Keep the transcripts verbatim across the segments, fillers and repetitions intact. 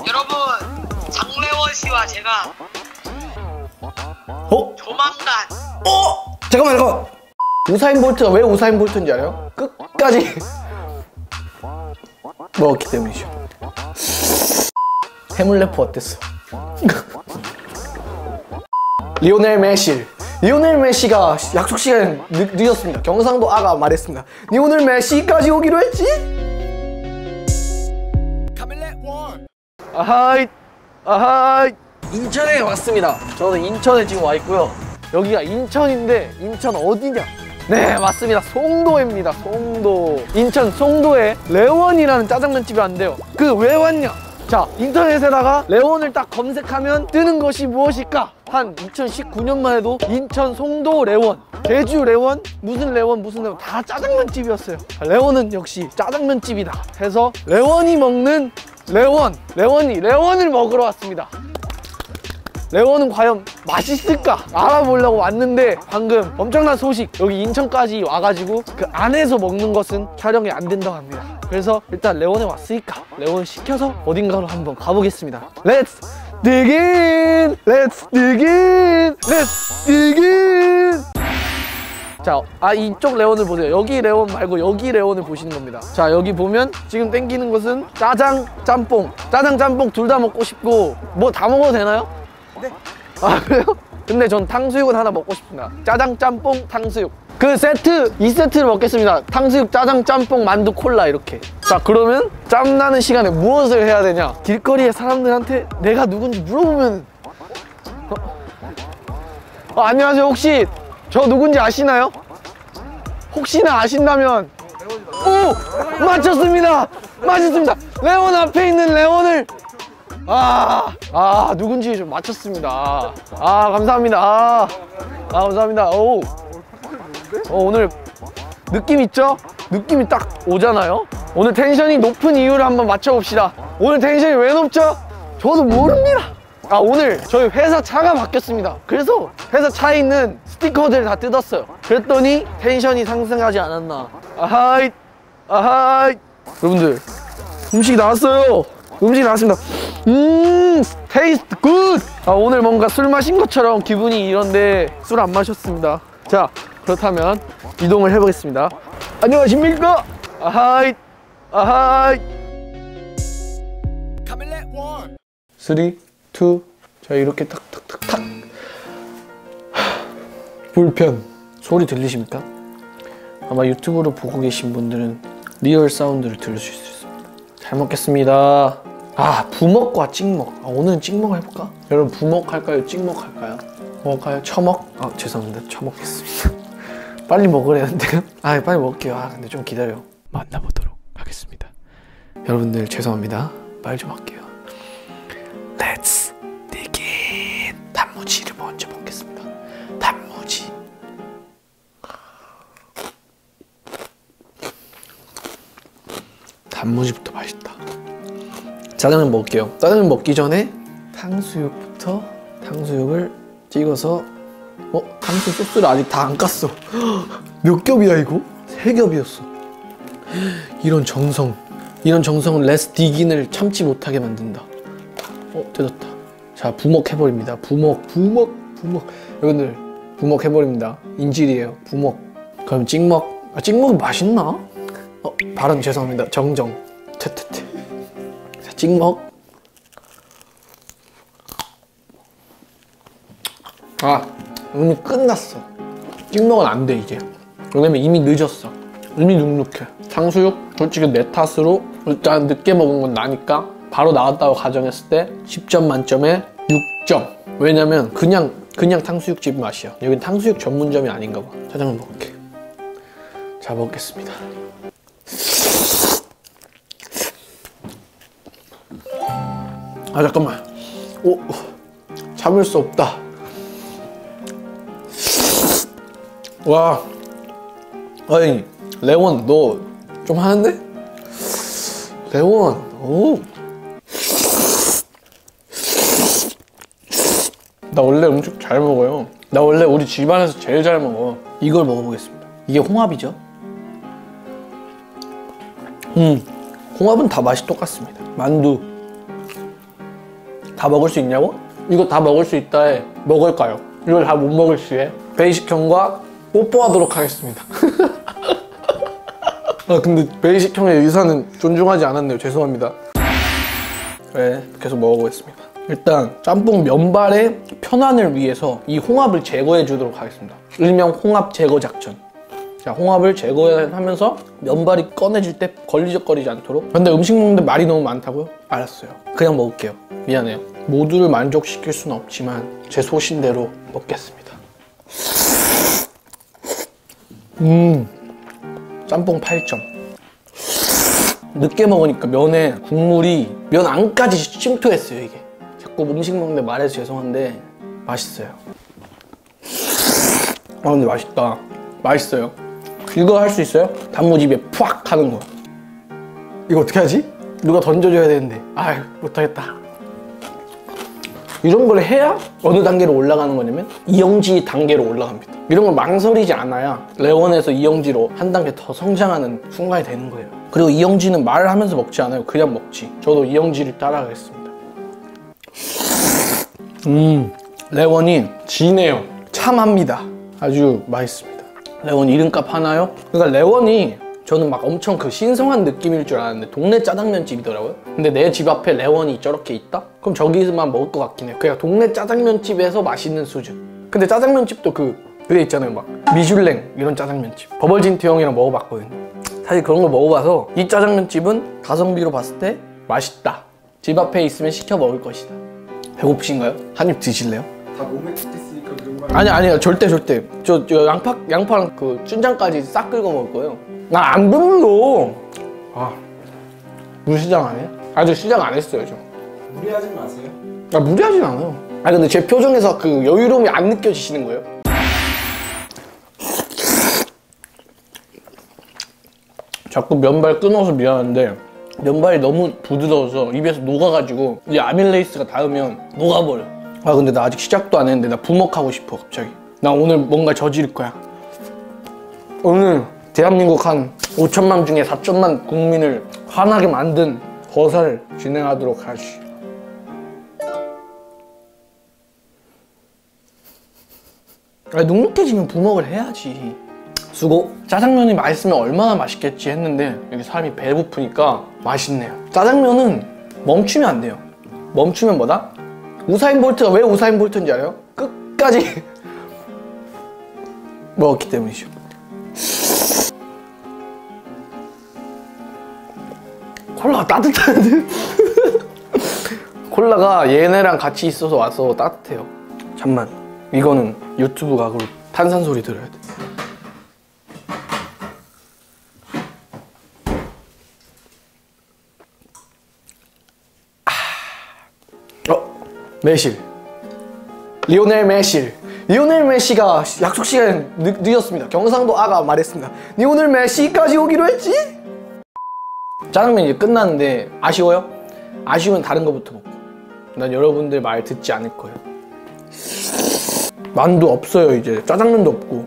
여러분, 장래원 씨와 제가 어? 조만간 어? 잠깐만 잠깐만. 우사인 볼트가 왜 우사인 볼트인지 알아요? 끝까지 먹었기 때문이죠. 해물레프 어땠어? 리오넬 메시 리오넬 메시가 약속 시간에 늦, 늦었습니다. 경상도 아가 말했습니다. 리오넬 메시까지 오기로 했지? 아하이 아하이 인천에 왔습니다. 저는 인천에 지금 와 있고요. 여기가 인천인데 인천 어디냐? 네, 맞습니다. 송도입니다. 송도. 인천 송도에 레원이라는 짜장면집이 왔는데요. 그 왜 왔냐? 자, 인터넷에다가 레원을 딱 검색하면 뜨는 것이 무엇일까? 한 이천십구 년만 해도 인천 송도 레원, 제주 레원, 무슨 레원 무슨 레원 다 짜장면집이었어요. 레원은 역시 짜장면집이다 해서 레원이 먹는 레원, 레원이 레원을 먹으러 왔습니다. 레원은 과연 맛있을까? 알아보려고 왔는데 방금 엄청난 소식, 여기 인천까지 와가지고 그 안에서 먹는 것은 촬영이 안 된다고 합니다. 그래서 일단 레원에 왔으니까 레원 시켜서 어딘가로 한번 가보겠습니다. Let's dig in! Let's dig in! Let's dig in! 자, 아 이쪽 레원을 보세요. 여기 레원 말고 여기 레원을 보시는 겁니다. 자, 여기 보면 지금 땡기는 것은 짜장, 짬뽕. 짜장, 짬뽕 둘 다 먹고 싶고 뭐 다 먹어도 되나요? 네. 아, 그래요? 근데 전 탕수육은 하나 먹고 싶습니다. 짜장, 짬뽕, 탕수육. 그 세트, 이 세트를 먹겠습니다. 탕수육, 짜장, 짬뽕, 만두, 콜라 이렇게. 자, 그러면 짬나는 시간에 무엇을 해야 되냐? 길거리에 사람들한테 내가 누군지 물어보면 어? 어, 안녕하세요. 혹시 저 누군지 아시나요? 혹시나 아신다면 오! 맞췄습니다! 맞췄습니다! 레원 앞에 있는 레원을 아, 아 누군지 좀 맞췄습니다. 아, 감사합니다. 아, 아 감사합니다. 오, 어, 오늘 느낌 있죠? 느낌이 딱 오잖아요? 오늘 텐션이 높은 이유를 한번 맞춰봅시다. 오늘 텐션이 왜 높죠? 저도 모릅니다. 아, 오늘 저희 회사 차가 바뀌었습니다. 그래서 회사 차에 있는 스티커들을 다 뜯었어요. 그랬더니 텐션이 상승하지 않았나. 아하이, 아하이. 여러분들, 음식이 나왔어요. 음식이 나왔습니다. 음, 테이스트 굿! 아, 오늘 뭔가 술 마신 것처럼 기분이 이런데 술 안 마셨습니다. 자, 그렇다면 이동을 해보겠습니다. 안녕하십니까? 아하이, 아하이. 삼, 이, 자, 이렇게 탁탁탁탁. 불편. 소리 들리십니까? 아마 유튜브로 보고 계신 분들은 리얼 사운드를 들을 수 있습니다. 잘 먹겠습니다. 아, 부먹과 찍먹. 아, 오늘은 찍먹 해볼까? 여러분, 부먹 할까요? 찍먹 할까요? 먹을까요? 처먹? 아, 죄송합니다. 처먹겠습니다. 빨리 먹으려는데요? 아, 빨리 먹을게요. 아, 근데 좀 기다려. 만나보도록 하겠습니다. 여러분들, 죄송합니다. 말 좀 할게요. Let's dig in. 단무지를 먼저 먹겠습니다. 단무지. 단무지부터 맛있다. 짜장면 먹을게요. 짜장면 먹기 전에 탕수육부터 탕수육을 찍어서 어? 탕수육 소스를 아직 다 안 깠어. 몇 겹이야 이거? 세 겹이었어. 이런 정성, 이런 정성은 레스 디긴을 참지 못하게 만든다. 어? 뜯었다. 자, 부먹 해버립니다. 부먹, 부먹, 부먹. 여러분들, 부먹 해버립니다. 인질이에요. 부먹. 그럼 찍먹. 아, 찍먹이 맛있나? 어? 발음 죄송합니다. 정정. 퇴퇴퇴. 자, 찍먹. 아, 이미 끝났어. 찍먹은 안 돼, 이제. 왜냐면 이미 늦었어. 이미 눅눅해. 탕수육? 솔직히 내 탓으로 일단 늦게 먹은 건 나니까 바로 나왔다고 가정했을 때 십 점 만점에 육 점. 왜냐면 그냥 그냥 탕수육집 맛이야. 여긴 탕수육 전문점이 아닌가 봐. 짜장면 먹을게. 자, 먹겠습니다. 아, 잠깐만. 오, 참을 수 없다. 와, 아니 레원 너 좀 하는데? 레원, 오. 나 원래 음식 잘 먹어요. 나 원래 우리 집안에서 제일 잘 먹어. 이걸 먹어보겠습니다. 이게 홍합이죠? 음, 홍합은 다 맛이 똑같습니다. 만두. 다 먹을 수 있냐고? 이거 다 먹을 수 있다에 먹을까요? 이걸 다 못 먹을 시에 베이식 형과 뽀뽀하도록 하겠습니다. 아 근데 베이식 형의 의사는 존중하지 않았네요. 죄송합니다. 네, 계속 먹어보겠습니다. 일단 짬뽕 면발의 편안을 위해서 이 홍합을 제거해 주도록 하겠습니다. 일명 홍합 제거 작전. 자, 홍합을 제거하면서 면발이 꺼내질 때 걸리적거리지 않도록. 근데 음식 먹는데 말이 너무 많다고요? 알았어요. 그냥 먹을게요. 미안해요. 모두를 만족시킬 수는 없지만 제 소신대로 먹겠습니다. 음, 짬뽕 팔 점. 늦게 먹으니까 면에 국물이 면 안까지 침투했어요. 이게 자꾸 음식 먹는데 말해서 죄송한데 맛있어요. 아 근데 맛있다. 맛있어요. 이거 할 수 있어요? 단무지에 푸악 하는 거. 이거 어떻게 하지? 누가 던져줘야 되는데 아유 못하겠다. 이런 걸 해야 어느 단계로 올라가는 거냐면 이영지 단계로 올라갑니다. 이런 걸 망설이지 않아야 레원에서 이영지로 한 단계 더 성장하는 순간이 되는 거예요. 그리고 이영지는 말을 하면서 먹지 않아요. 그냥 먹지. 저도 이영지를 따라가겠습니다. 음, 레원이 진해요. 참합니다. 아주 맛있습니다. 레원 이름값 하나요? 그러니까 레원이 저는 막 엄청 그 신성한 느낌일 줄 알았는데 동네 짜장면 집이더라고요. 근데 내 집 앞에 레원이 저렇게 있다? 그럼 저기서만 먹을 것 같긴 해요. 그냥 동네 짜장면 집에서 맛있는 수준. 근데 짜장면 집도 그 그게 있잖아요. 막 미슐랭 이런 짜장면 집. 버벌진트 형이랑 먹어봤거든요. 사실 그런 걸 먹어봐서 이 짜장면 집은 가성비로 봤을 때 맛있다. 집 앞에 있으면 시켜 먹을 것이다. 배고프신가요? 한 입 드실래요? 다 몸에 붙었으니까 그런 거 아니 아니요 절대 절대. 저, 저 양파 양파랑 그 춘장까지 싹 긁어 먹을 거예요. 나 안 배불러. 아 무시장 안 해요? 아직 시작 안 했어요 저. 무리하지 마세요. 아 무리하진 않아요. 아 근데 제 표정에서 그 여유로움이 안 느껴지시는 거예요? 자꾸 면발 끊어서 미안한데 면발이 너무 부드러워서 입에서 녹아가지고 이 아밀레이스가 닿으면 녹아버려. 아 근데 나 아직 시작도 안 했는데 나 부먹하고 싶어 갑자기. 나 오늘 뭔가 저지를 거야. 오늘 대한민국 한 오천만 중에 사천만 국민을 화나게 만든 거사를 진행하도록 하지. 아니, 눅눅해지면 부먹을 해야지. 수고. 짜장면이 맛있으면 얼마나 맛있겠지 했는데 여기 사람이 배고프니까 맛있네요. 짜장면은 멈추면 안 돼요. 멈추면 뭐다? 우사인 볼트가 왜 우사인 볼트인지 알아요? 끝까지 먹었기 때문이죠. 콜라가 따뜻한데? 콜라가 얘네랑 같이 있어서 와서 따뜻해요. 잠만, 이거는 유튜브 각으로 탄산 소리 들어야 돼. 어? 매실. 리오넬 매실. 리오넬 메시가 약속 시간에 늦, 늦었습니다. 경상도 아가 말했습니다. 리오넬 메시까지 오기로 했지? 짜장면 이제 끝났는데 아쉬워요? 아쉬우면 다른 거부터 먹고. 난 여러분들 말 듣지 않을 거예요. 만두 없어요 이제. 짜장면도 없고.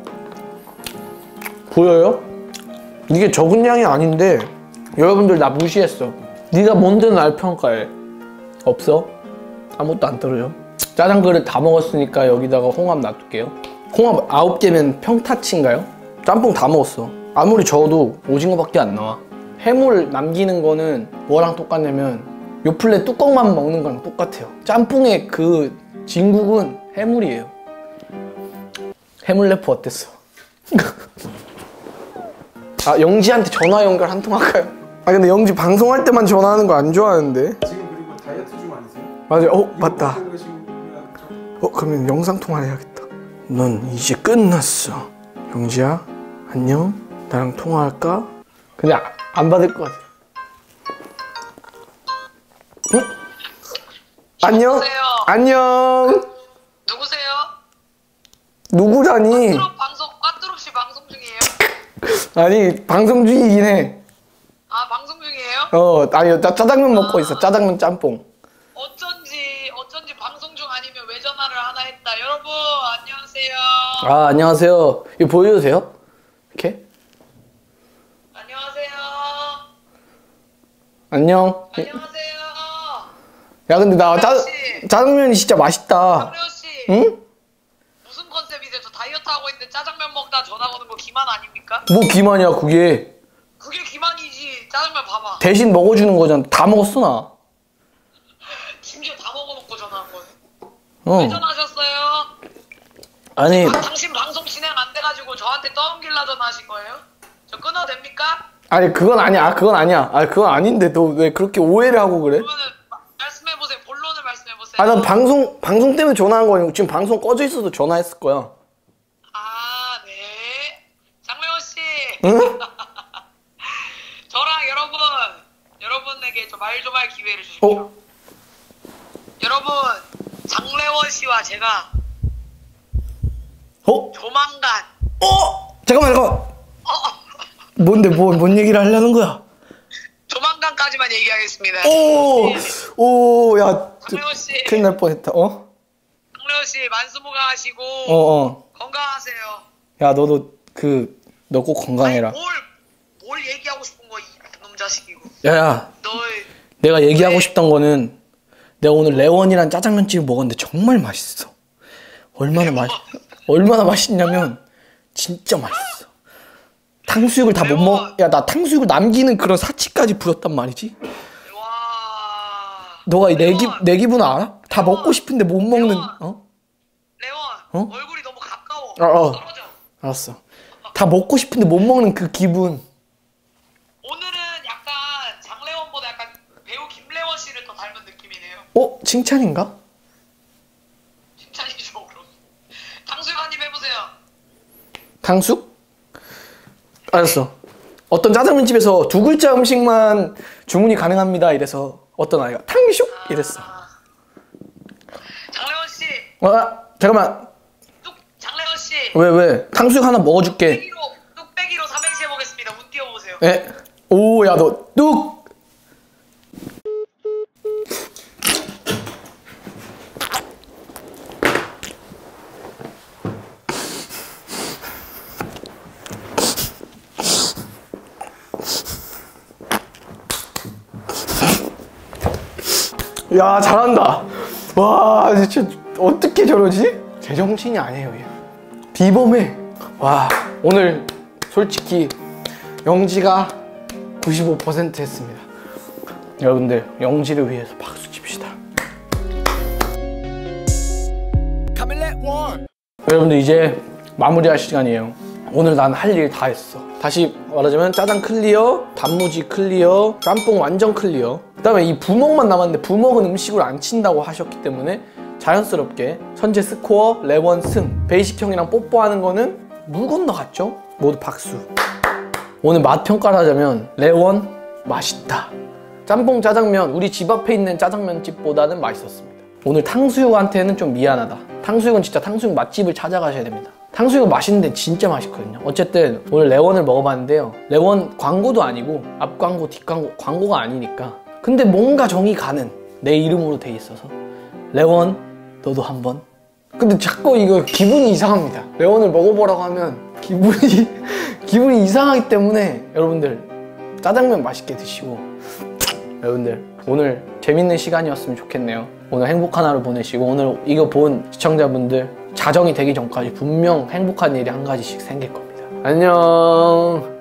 보여요? 이게 적은 양이 아닌데 여러분들 나 무시했어. 네가 뭔데 날 평가해. 없어? 아무것도 안 떨어져. 짜장 그릇 다 먹었으니까 여기다가 홍합 놔둘게요. 홍합 아홉 개면 평타치인가요? 짬뽕 다 먹었어. 아무리 저어도 오징어밖에 안 나와. 해물 남기는 거는 뭐랑 똑같냐면 요플레 뚜껑만 먹는 거랑 똑같아요. 짬뽕의 그 진국은 해물이에요. 해물 래프 어땠어? 아 영지한테 전화 연결 한 통 할까요? 아 근데 영지 방송할 때만 전화하는 거 안 좋아하는데? 지금 그리고 다이어트 중 아니세요? 맞아요. 어 맞다. 먹고 계신 거랑 어 그러면 영상 통화를 해야겠다. 넌 이제 끝났어. 영지야 안녕. 나랑 통화할까? 근데 아, 안 받을 것 같아. 응? 안녕. 여보세요? 안녕. 누구세요? 누구라니? 꽈뚜로 방송 꽈뚜로씨 방송 중이에요? 아니 방송 중이긴 해. 아 방송 중이에요? 어 아니 나 짜장면 먹고 있어. 짜장면 짬뽕. 어쩐지 어쩐지 방송 중 아니면 왜 전화를 하나 했다. 여러분 안녕하세요. 아 안녕하세요. 이거 보여도 돼요? 이렇게? 안녕하세요. 안녕. 안녕하세요. 야 근데 나 짜, 씨. 짜장면이 진짜 맛있다. 장래호 씨. 응? 무슨 컨셉이세요? 저 다이어트 하고 있는데 짜장면 먹다 전화 거는 거 기만 아닙니까? 뭐 기만이야 그게. 그게 기만이지. 짜장면 봐봐. 대신 먹어주는 거잖아. 다 먹었어 나. 심지어 다 먹어놓고 전화한 거네. 어. 왜 전화하셨어요? 아니 아, 당신 방송 진행 안 돼가지고 저한테 떠넘길라 전화하신 거예요? 저 끊어도 됩니까? 아니 그건 아니야. 그건 아니야. 아니 그건 아닌데 너 왜 그렇게 오해를 하고 그래? 그러면은 마- 말씀해보세요. 본론을 말씀해보세요. 아 난 방송 방송 때문에 전화한 거 아니고 지금 방송 꺼져 있어도 전화했을 거야. 아, 네. 장래호 씨. 응? 저랑 여러분, 여러분에게 좀 말 좀 할 기회를 주십시오. 어? 여러분, 장래원 씨와 제가 어? 조만간 어? 잠깐만 잠깐만. 뭔데 뭐 뭔 얘기를 하려는 거야? 조만간까지만 얘기하겠습니다. 오! 오, 야. 장래원 씨, 큰일 날 뻔했다. 어? 장래원 씨 만수무강하시고 어, 어. 건강하세요. 야, 너도 그 너 꼭 건강해라. 아니, 뭘, 뭘 얘기하고 싶은 거, 이놈 자식이고. 야, 야. 너의 내가 얘기하고 왜? 싶던 거는 내가 오늘 레원이란 짜장면집을 먹었는데 정말 맛있어. 얼마나 맛 얼마나 맛있냐면 진짜 맛있어. 탕수육을 다 못 먹. 야, 나 탕수육을 남기는 그런 사치까지 부렸단 말이지. 와. 너가 내 기, 레원, 내 기분 알아? 다 레원, 먹고 싶은데 못 먹는. 레원. 어? 레원, 어? 얼굴이 너무 가까워. 어, 어. 떨어져. 알았어. 다 먹고 싶은데 못 먹는 그 기분. 오늘은 약간 장래원보다 약간 배우 김래원 씨를 더 닮은 느낌이네요. 어? 칭찬인가? 칭찬이죠, 그럼. 탕수육 한 입 해보세요. 탕수육? 알았어. 어떤 짜장면집에서 두 글자 음식만 주문이 가능합니다. 이래서 어떤 아이가 탕수육 이랬어. 아. 장래원 씨, 아, 잠깐만. 뚝 장래원 씨. 왜 왜? 탕수육 하나 먹어줄게. 뚝배기로 뚝배기로 삼행시 해보겠습니다. 운 띄워보세요. 에? 오, 야 너 뚝. 야 잘한다. 와 진짜 어떻게 저러지? 제정신이 아니에요 얘. 비범해. 와 오늘 솔직히 영지가 구십오 퍼센트 했습니다. 여러분들 영지를 위해서 박수 칩시다. 여러분들 이제 마무리할 시간이에요. 오늘 난 할 일 다 했어. 다시 말하자면 짜장 클리어, 단무지 클리어, 짬뽕 완전 클리어. 그 다음에 이 부먹만 남았는데 부먹은 음식으로 안 친다고 하셨기 때문에 자연스럽게 선제 스코어, 레원 승. 베이식 형이랑 뽀뽀하는 거는 물 건너갔죠? 모두 박수. 오늘 맛 평가를 하자면 레원 맛있다. 짬뽕 짜장면 우리 집 앞에 있는 짜장면집보다는 맛있었습니다. 오늘 탕수육한테는 좀 미안하다. 탕수육은 진짜 탕수육 맛집을 찾아가셔야 됩니다. 탕수육은 맛있는데 진짜 맛있거든요. 어쨌든 오늘 레원을 먹어봤는데요. 레원 광고도 아니고 앞 광고, 뒷 광고, 광고가 아니니까. 근데 뭔가 정이 가는 내 이름으로 돼 있어서 레원 너도 한번. 근데 자꾸 이거 기분이 이상합니다. 레원을 먹어보라고 하면 기분이 기분이 이상하기 때문에 여러분들 짜장면 맛있게 드시고 여러분들 오늘 재밌는 시간이었으면 좋겠네요. 오늘 행복한 하루 보내시고 오늘 이거 본 시청자분들 자정이 되기 전까지 분명 행복한 일이 한 가지씩 생길 겁니다. 안녕.